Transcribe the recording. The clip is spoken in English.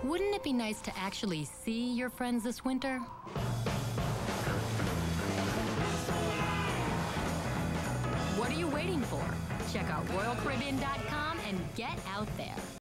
Wouldn't it be nice to actually see your friends this winter? What are you waiting for? Check out RoyalCaribbean.com and get out there.